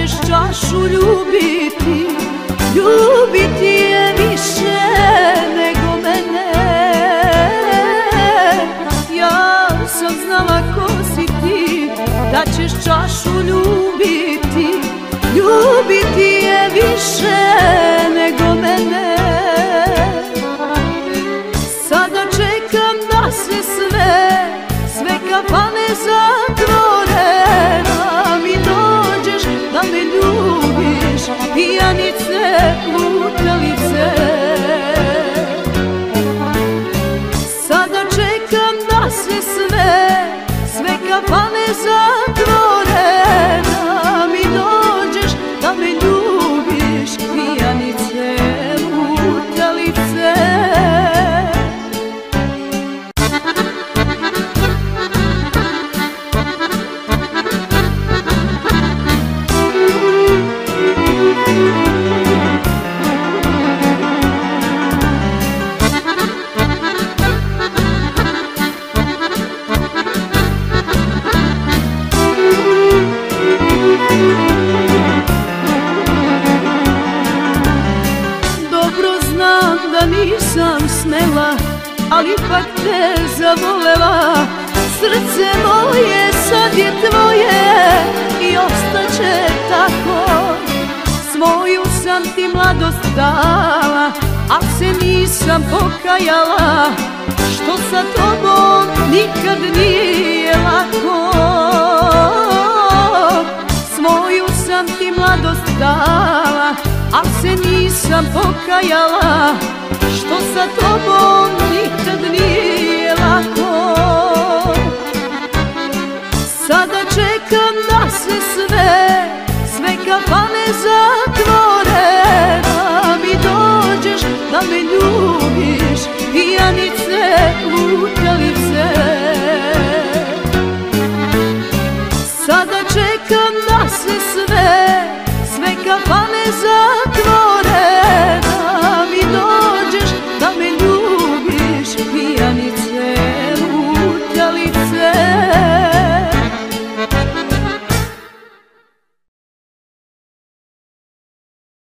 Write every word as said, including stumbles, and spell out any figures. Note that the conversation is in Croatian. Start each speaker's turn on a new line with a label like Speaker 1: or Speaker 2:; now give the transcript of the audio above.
Speaker 1: ćeš čašu ljubiti, ljubiti je više nego mene. Ja sam znala ko si ti, da ćeš čašu ljubiti, ljubiti je više nego mene. Sada čekam da se sve, sve kafane zatvore, da mi dođeš, da me ljubiš, pijanice, lutalice. Sada čekam da se sve, sve kafane zatvore, da mi dođeš, da me ljubiš, pijanice, lutalice. Nisam smela, ali ipak te zavolela. Srce moje sad je tvoje i ostaće tako. Svoju sam ti mladost dala, a se nisam pokajala, što sa tobom nikad nije lako. Svoju sam ti mladost dala, a se nisam pokajala, što sa tobom nikad nije